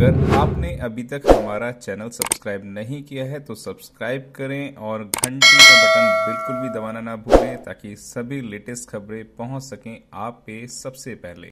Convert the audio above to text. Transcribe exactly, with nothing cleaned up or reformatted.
अगर आपने अभी तक हमारा चैनल सब्सक्राइब नहीं किया है तो सब्सक्राइब करें और घंटी का बटन बिल्कुल भी दबाना ना भूलें ताकि सभी लेटेस्ट खबरें पहुंच सकें आप पे सबसे पहले।